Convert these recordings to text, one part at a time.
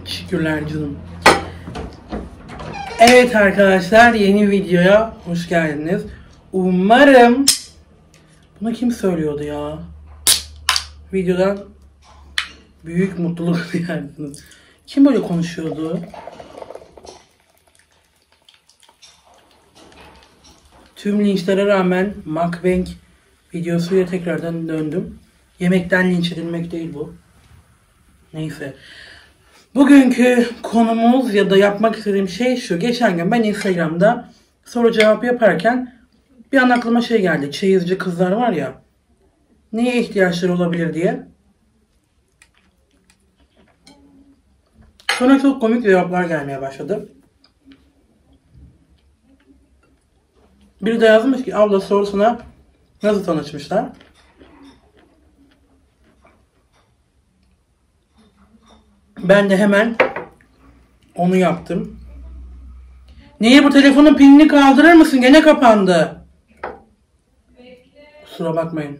Şükürler canım. Evet arkadaşlar, yeni videoya hoş geldiniz. Umarım... Bunu kim söylüyordu ya? Videodan büyük mutluluk duyarsınız. Kim böyle konuşuyordu? Tüm linçlere rağmen mukbang videosuyla tekrardan döndüm. Yemekten linç edilmek değil bu. Neyse. Bugünkü konumuz ya da yapmak istediğim şey şu. Geçen gün ben Instagram'da soru cevap yaparken bir an aklıma şey geldi. Çeyizci kızlar var ya. Neye ihtiyaçları olabilir diye. Sonra çok komik cevaplar gelmeye başladı. Biri de yazmış ki abla sorusuna nasıl tanışmışlar? Ben de hemen onu yaptım. Niye bu telefonun pilini kaldırır mısın? Gene kapandı. Kusura bakmayın.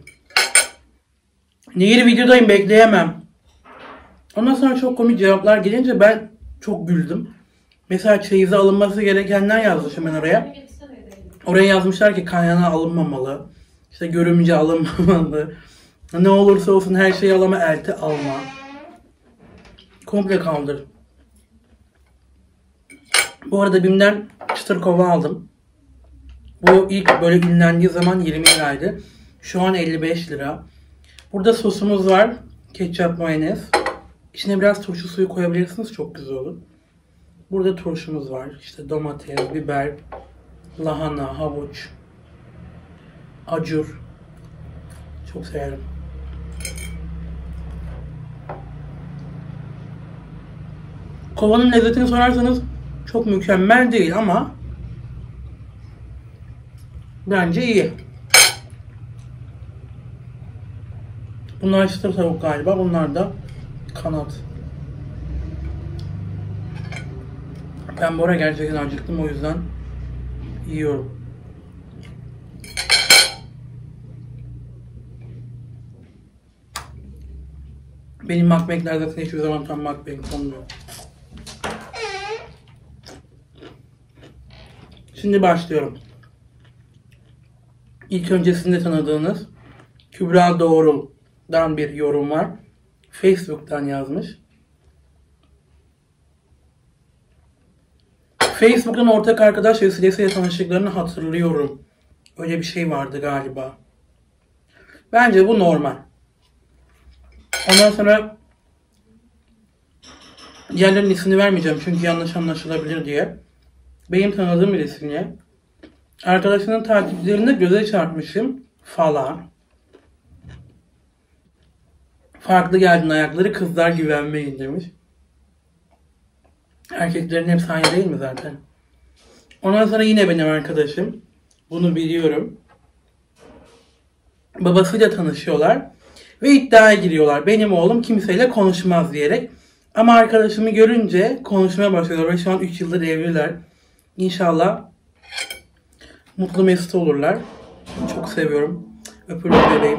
Yeni videodayım, bekleyemem. Ondan sonra çok komik cevaplar gelince ben çok güldüm. Mesela çeyize alınması gerekenler yazmış hemen oraya. Oraya yazmışlar ki kaynana alınmamalı. İşte görümce alınmamalı. Ne olursa olsun her şeyi al ama elti alma. Komple kaldır. Bu arada BİM'den çıtır kova aldım. Bu ilk böyle ünlendiği zaman 20 liraydı. Şu an 55 lira. Burada sosumuz var. Ketçap, mayonez. İçine biraz turşu suyu koyabilirsiniz. Çok güzel olur. Burada turşumuz var. İşte domates, biber, lahana, havuç, acur. Çok severim. Kovanın lezzetini sorarsanız çok mükemmel değil ama bence iyi. Bunlar çıtır tavuk galiba. Bunlar da kanat. Ben bu ara gerçekten acıktım, o yüzden yiyorum. Benim mukbangler zaten hiçbir zaman tam mukbang olmuyor. Şimdi başlıyorum. İlk öncesinde tanıdığınız Kübra Doğrul'dan bir yorum var. Facebook'tan yazmış. Facebook'tan ortak arkadaş vesilesiyle tanıştıklarını hatırlıyorum. Öyle bir şey vardı galiba. Bence bu normal. Ondan sonra diğerlerinin ismini vermeyeceğim çünkü yanlış anlaşılabilir diye. Benim tanıdığım birisine arkadaşının takipçilerine göze çarpmışım falan. Farklı geldin ayakları, kızlar güvenmeyin demiş. Erkeklerin hepsi aynı değil mi zaten? Ondan sonra yine benim arkadaşım. Bunu biliyorum. Babasıyla tanışıyorlar. Ve iddiaya giriyorlar. Benim oğlum kimseyle konuşmaz diyerek. Ama arkadaşımı görünce konuşmaya başlıyorlar. Ve şu an 3 yıldır evliler. İnşallah mutlu mesut olurlar. Çok seviyorum. Öpürüm bebeğim.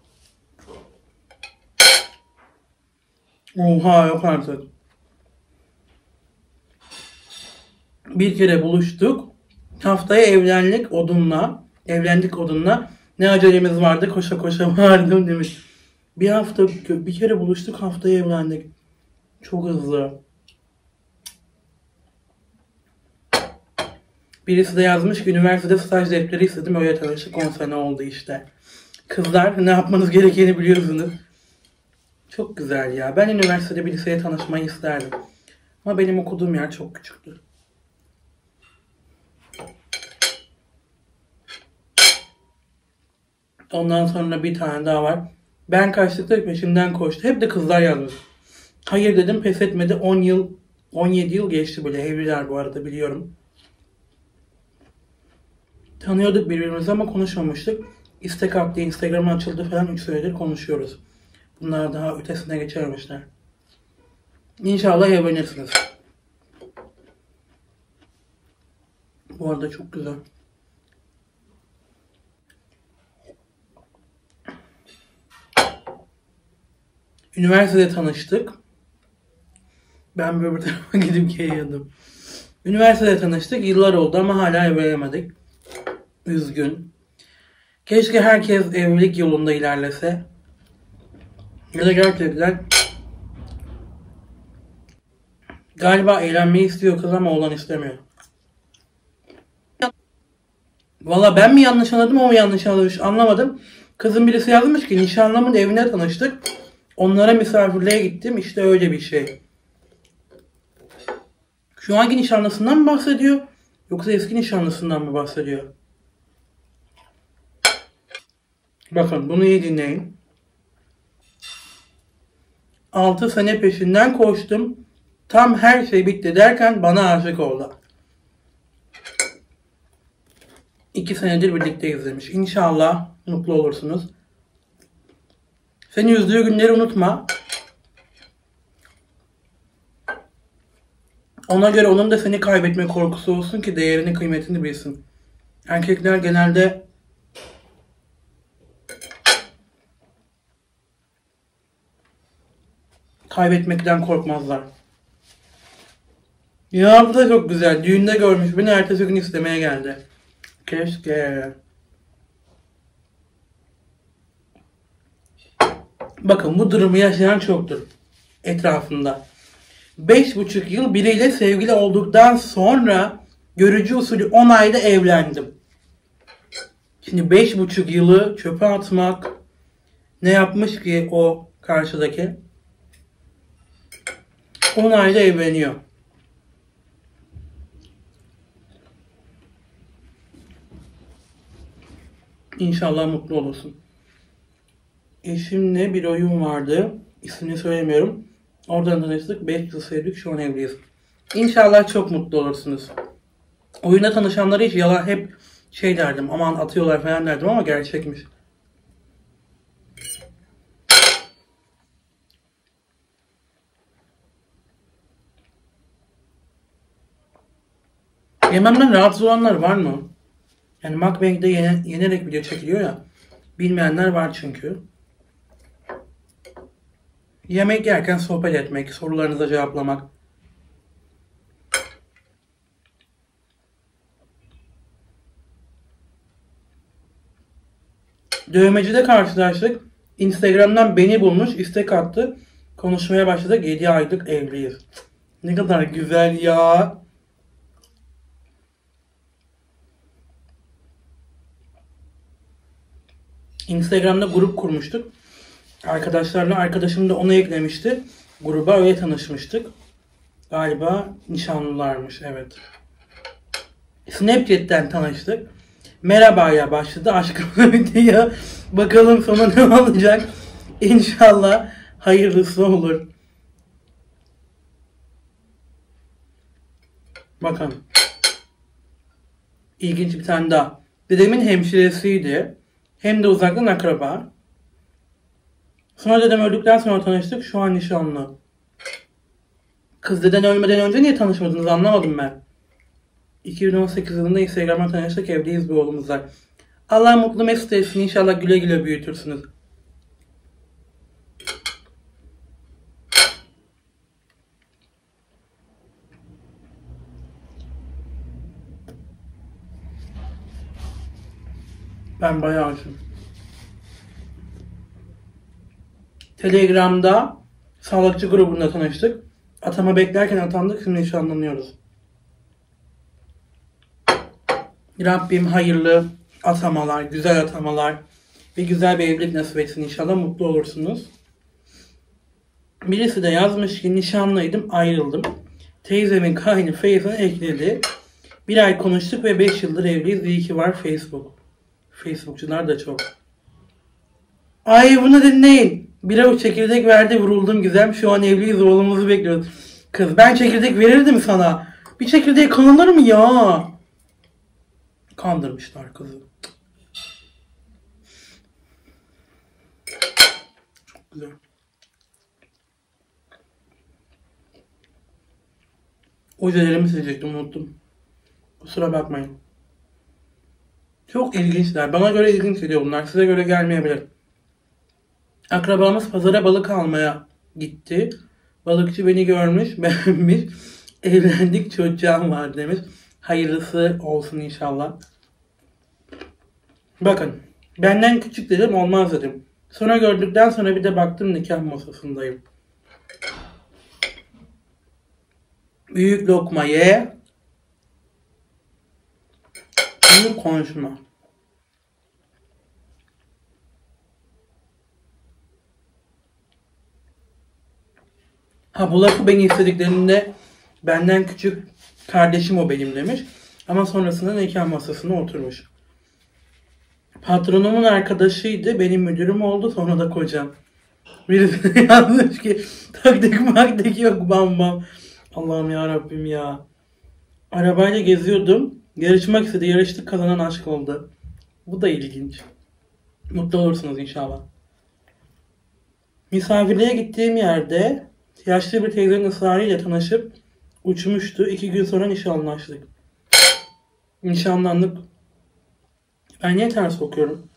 Oha, yok artık. Bir kere buluştuk. Haftaya evlendik odunla. Ne acelemiz vardı, koşa koşa vardım demiş. Bir kere buluştuk, haftaya evlendik. Çok hızlı. Birisi de yazmış ki üniversitede staj defteri istedim, öyle tanıştık, 10 sene oldu işte. Kızlar, ne yapmanız gerekeni biliyorsunuz. Çok güzel ya. Ben üniversitede birisiyle tanışmayı isterdim. Ama benim okuduğum yer çok küçüktü. Ondan sonra bir tane daha var. Ben kaçtıkta peşimden koştu. Hep de kızlar yazmış. Hayır dedim, pes etmedi. 17 yıl geçti bile. Evliler bu arada, biliyorum. Tanıyorduk birbirimizi ama konuşmamıştık. İstek attı, Instagram'a açıldı falan, 3 senedir konuşuyoruz. Bunlar daha ötesine geçememişler. İnşallah evlenirsiniz. Bu arada çok güzel. Üniversitede tanıştık. Ben böyle bir tarafa gidip geliyordum. Üniversitede tanıştık. Yıllar oldu ama hala evlenemedik. Üzgün. Keşke herkes evlilik yolunda ilerlese. Ya da gerçekten galiba eğlenmeyi istiyor kız ama oğlan istemiyor. Valla ben mi yanlış anladım o mu yanlış anlamış anlamadım. Kızın birisi yazmış ki nişanlımın evine tanıştık. Onlara misafirliğe gittim. İşte öyle bir şey. Şu anki nişanlısından mı bahsediyor? Yoksa eski nişanlısından mı bahsediyor? Bakın bunu iyi dinleyin. 6 sene peşinden koştum. Tam her şey bitti derken bana aşık oldu. 2 senedir birlikteyiz demiş. İnşallah mutlu olursunuz. Seni üzdüğü günleri unutma. Ona göre onun da seni kaybetme korkusu olsun ki değerini kıymetini bilsin. Erkekler genelde kaybetmekten korkmazlar. Ya bu da çok güzel. Düğünde görmüş beni ertesi gün istemeye geldi. Keşke. Bakın bu durumu yaşayan çoktur etrafında. 5,5 yıl biriyle sevgili olduktan sonra görücü usulü 10 ayda evlendim. Şimdi 5,5 yılı çöpe atmak ne yapmış ki o karşıdaki? 10 ayda evleniyor. İnşallah mutlu olursun. Eşimle bir oyun vardı. İsmini söylemiyorum. Oradan tanıştık. 5 yıl sevdik. Şu an evliyiz. İnşallah çok mutlu olursunuz. Oyunda tanışanlara hiç yalan hep şey derdim. Aman atıyorlar falan derdim ama gerçekmiş. Yememden rahatsız olanlar var mı? Yani mukbang'de yenerek video çekiliyor ya. Bilmeyenler var çünkü. Yemek yerken sohbet etmek, sorularınıza cevaplamak. Dövmecide karşılaştık. Instagram'dan beni bulmuş, istek attı. Konuşmaya başladık. 7 aylık evliyiz. Ne kadar güzel ya. Instagram'da grup kurmuştuk. Arkadaşlarla arkadaşım da onu eklemişti. Gruba öyle tanışmıştık. Galiba nişanlılarmış evet. Snapchat'ten tanıştık. Merhaba'ya başladı. Aşkımla bitiyor. Bakalım sonu ne olacak. İnşallah hayırlısı olur. Bakın. İlginç bir tane daha. Dedemin hemşiresiydi. Hem de uzaktan akraba. Sonra dedem öldükten sonra tanıştık. Şu an nişanlı. Kız deden ölmeden önce niye tanışmadınız anlamadım ben. 2018 yılında Instagram'dan tanıştık. Evliyiz bir oğlumuz var. Allah mutlu mesut etsin. İnşallah güle güle büyütürsünüz. Ben bayağı aşığım. Telegram'da sağlıkçı grubunda tanıştık. Atama beklerken atandık. Şimdi nişanlanıyoruz. Rabbim hayırlı atamalar, güzel atamalar ve güzel bir evlilik nasip etsin. İnşallah mutlu olursunuz. Birisi de yazmış ki nişanlıydım, ayrıldım. Teyzemin kaynı Face'e ekledi. 1 ay konuştuk ve 5 yıldır evliyiz. İyi ki var Facebook. Facebookçular da çok. Ay bunu dinleyin. Bir avuç çekirdek verdi vuruldum güzel. Şu an evliyiz oğlumuzu bekliyoruz. Kız ben çekirdek verirdim sana. Bir çekirdeğe kanılır mı ya? Kandırmışlar kızı. Çok güzel. Ojelerimi silecektim unuttum. Kusura bakmayın. Çok ilginçler. Bana göre ilginç geliyor bunlar. Size göre gelmeyebilir. Akrabamız pazara balık almaya gitti. Balıkçı beni görmüş, beğenmiş. Evlendik, çocuğum var demiş. Hayırlısı olsun inşallah. Bakın, benden küçük dedim, olmaz dedim. Sonra gördükten sonra bir de baktım nikah masasındayım. Büyük lokma ye. Bunu konuşma. Ha, bu lafı beni istediklerinde benden küçük kardeşim o benim demiş. Ama sonrasında nikah masasına oturmuş. Patronumun arkadaşıydı. Benim müdürüm oldu. Sonra da kocam. Birisi yazmış ki taktik maktik yok, bam bam. Allah'ım ya Rabbim ya. Arabayla geziyordum. Yarışmak istedi. Yarıştık, kazanan aşk oldu. Bu da ilginç. Mutlu olursunuz inşallah. Misafirliğe gittiğim yerde yaşlı bir teyzenin ısrarıyla tanışıp uçmuştu. 2 gün sonra nişanlaştık. Nişanlandık. Ben niye ters okuyorum?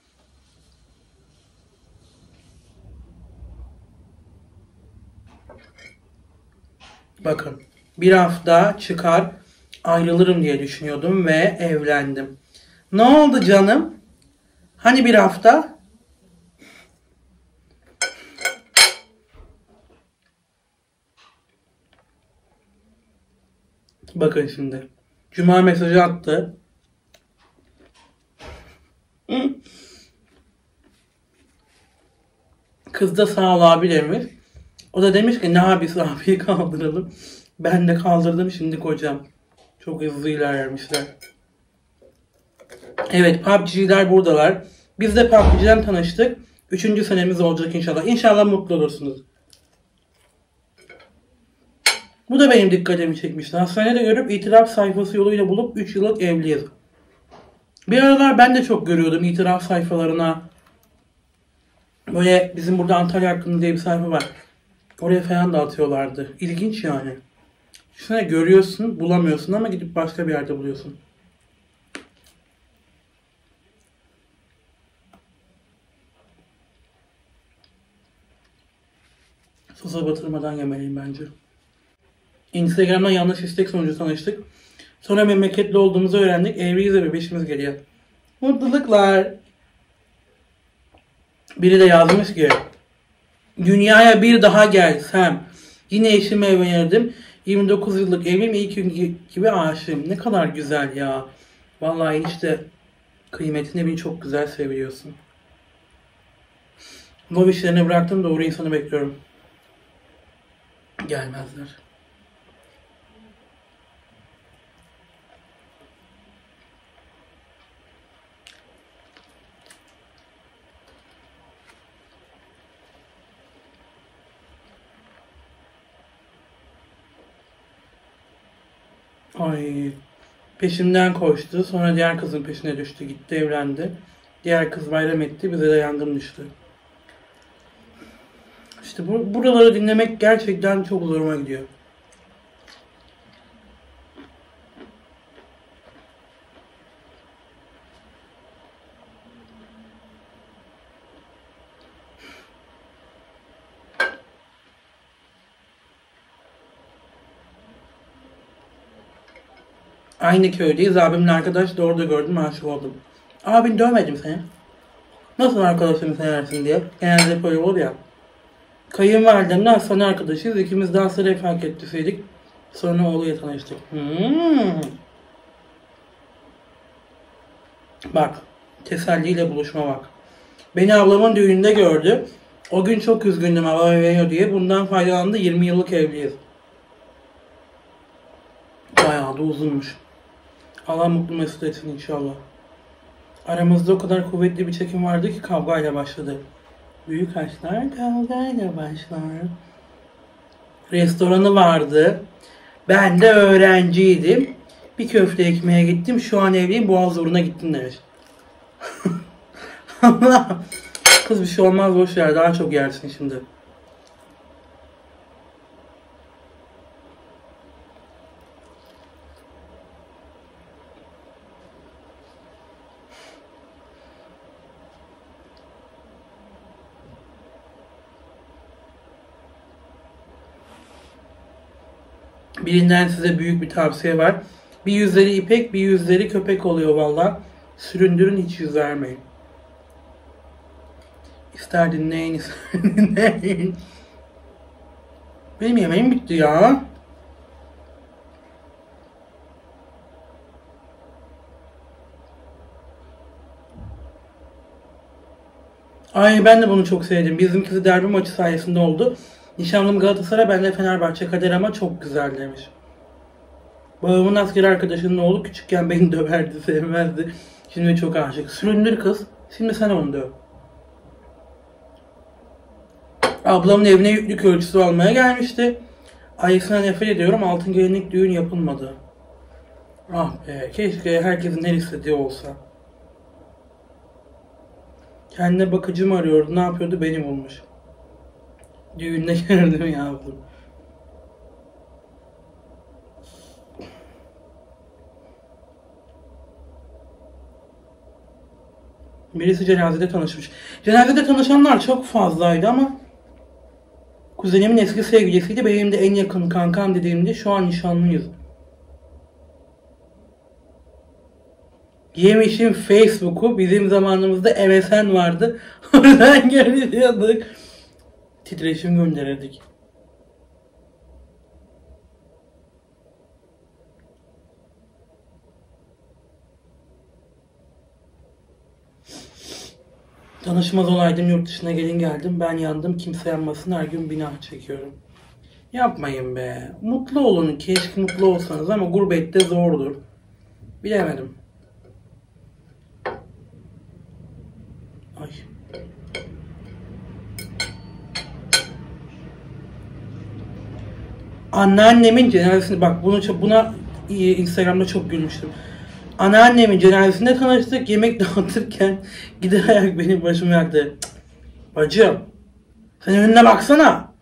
Bakın. Bir hafta çıkar ayrılırım diye düşünüyordum ve evlendim. Ne oldu canım? Hani bir hafta? Bakın şimdi. Cuma mesajı attı. Kız da sağ ol abi demiş. O da demiş ki ne abisi, abiyi kaldıralım. Ben de kaldırdım, şimdi kocam. Çok hızlı ilerlemişler. Evet, PUBG'ler buradalar. Biz de PUBG'den tanıştık. 3. senemiz olacak inşallah. İnşallah mutlu olursunuz. Bu da benim dikkatimi çekmişti. Hastanede görüp itiraf sayfası yoluyla bulup 3 yıllık evliyiz. Bir aralar ben de çok görüyordum itiraf sayfalarına. Böyle bizim burada Antalya hakkında diye bir sayfa var. Oraya falan da atıyorlardı. İlginç yani. Şuna görüyorsun, bulamıyorsun ama gidip başka bir yerde buluyorsun. Sosa batırmadan yemeliyim bence. Instagram'dan yanlış istek sonucu tanıştık. Sonra memleketli olduğumuzu öğrendik. Evliyiz ve bebeşimiz geliyor. Mutluluklar. Biri de yazmış ki dünyaya bir daha gelsem yine eşime evlenirdim. 29 yıllık evliyim, ilk gün gibi aşığım. Ne kadar güzel ya. Vallahi işte kıymetini bil, çok güzel seviyorsun. Lob işlerini bıraktım, doğru insanı bekliyorum. Gelmezler. Ay, peşimden koştu. Sonra diğer kızın peşine düştü. Gitti, evlendi. Diğer kız bayram etti. Bize de yangın düştü. İşte buraları dinlemek gerçekten çok zoruma gidiyor. Aynı köydeyiz. Abimle arkadaş da orada gördüm, aşık oldum. Abin dövmedim seni. Nasıl arkadaşını seversin diye. Genelde böyle olur ya. Kayınvalidemle hastane arkadaşıyız. İkimiz de hasta refakat ettiseydik. Sonra oğluyla tanıştık. Bak. Teselliyle buluşma bak. Beni ablamın düğününde gördü. O gün çok üzgündüm ablam evleniyor diye. Bundan faydalandı. 20 yıllık evliyiz. Bayağı da uzunmuş. Allah mutlu mesut etsin inşallah. Aramızda o kadar kuvvetli bir çekim vardı ki kavgayla başladı. Büyük aşklar kavgayla başlar. Restoranı vardı. Ben de öğrenciydim. Bir köfte ekmeğe gittim. Şu an evliyim. Boğaz uğruna gittim demiş. Allah. Kız bir şey olmaz, boş ver. Daha çok yersin şimdi. Birinden size büyük bir tavsiye var. Bir yüzleri ipek, bir yüzleri köpek oluyor valla. Süründürün, hiç yüz vermeyin. İster dinleyin, ister dinleyin. Benim yemeğim bitti ya. Ay ben de bunu çok sevdim. Bizimkisi derbi maçı sayesinde oldu. Nişanlım Galatasaray, ben de Fenerbahçe, kader ama çok güzel demiş. Babamın asker arkadaşının oğlu küçükken beni döverdi, sevmezdi. Şimdi çok aşık. Süründür kız. Şimdi sen onu döv. Ablamın evine yüklük ölçüsü almaya gelmişti. Ayısına nefret ediyorum. Altın gelinlik düğün yapılmadı. Ah be. Keşke herkesin her istediği olsa. Kendine bakıcı arıyordu. Ne yapıyordu? Beni bulmuş. Düğünde gördüm yavrum. Birisi cenazede tanışmış. Cenazede tanışanlar çok fazlaydı ama kuzenimin eski sevgilisiydi. Benim de en yakın kankam dediğimde şu an nişanlıyız. Yemişim Facebook'u. Bizim zamanımızda MSN vardı. Oradan görüyorduk. Titreşim gönderirdik. Tanışmaz olaydım, yurt dışına gelin geldim. Ben yandım, kimse yanmasın, her gün bina çekiyorum. Yapmayın be. Mutlu olun. Keşke mutlu olsanız ama gurbette zordur. Bilemedim. Ay. Anneannemin cenazesinde, bak buna Instagram'da çok gülmüştüm. Anneannemin cenazesinde tanıştık. Yemek dağıtırken gider ayak benim başımı yaktı. Cık, bacım, sen önüne baksana.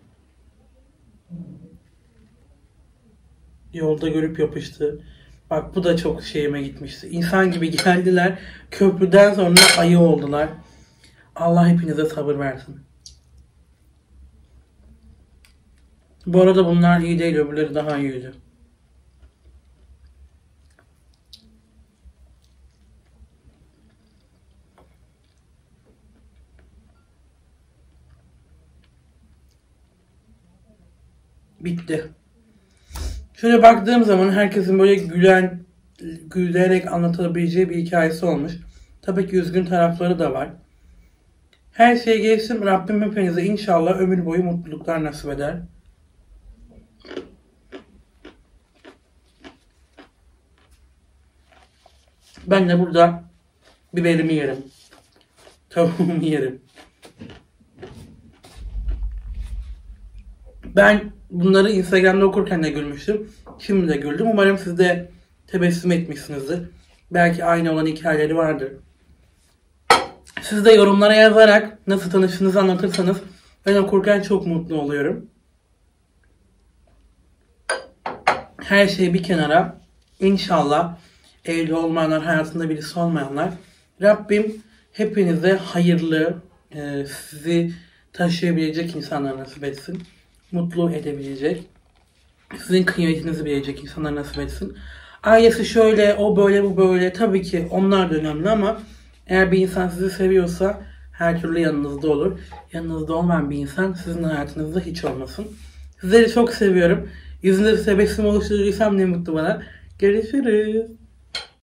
Yolda görüp yapıştı. Bak bu da çok şeyime gitmişti. İnsan gibi geldiler. Köprüden sonra ayı oldular. Allah hepinize sabır versin. Bu arada bunlar iyi değil. Öbürleri daha iyiydi. Bitti. Şöyle baktığım zaman herkesin böyle gülerek anlatabileceği bir hikayesi olmuş. Tabii ki üzgün tarafları da var. Her şeye geçsin. Rabbim hepinize inşallah ömür boyu mutluluklar nasip eder. Ben de burada biberimi yerim. Tavuğumu yerim. Ben bunları Instagram'da okurken de gülmüştüm. Şimdi de güldüm. Umarım siz de tebessüm etmişsinizdir. Belki aynı olan hikayeleri vardır. Siz de yorumlara yazarak nasıl tanıştığınızı anlatırsanız ben okurken çok mutlu oluyorum. Her şey bir kenara. İnşallah evli olmayanlar, hayatında birisi olmayanlar. Rabbim hepinize hayırlı, sizi taşıyabilecek insanlar nasip etsin. Mutlu edebilecek, sizin kıymetinizi bilecek insanlar nasip etsin. Ailesi şöyle, o böyle, bu böyle. Tabii ki onlar da önemli ama eğer bir insan sizi seviyorsa her türlü yanınızda olur. Yanınızda olmayan bir insan sizin hayatınızda hiç olmasın. Sizleri çok seviyorum. Yüzünde bir tebessüm oluşturduysam ne mutlu bana. Görüşürüz.